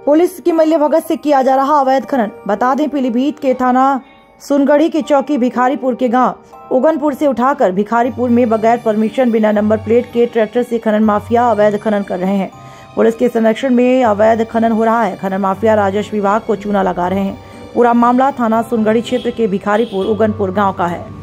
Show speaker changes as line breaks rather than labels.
Police की मिलीभगत से किया जा रहा अवैध खनन। बता दें, पीलीभीत के थाना सुनगढ़ी की चौकी भिखारीपुर के गांव उगनपुर से उठाकर भिखारीपुर में बगैर परमिशन बिना नंबर प्लेट के ट्रैक्टर से खनन माफिया अवैध खनन कर रहे हैं। पुलिस के संरक्षण में अवैध खनन हो रहा है। खनन माफिया राजस्व विभाग को चूना लगा रहे हैं। पूरा मामला थाना सुनगढ़ी क्षेत्र के भिखारीपुर उगनपुर गाँव का है।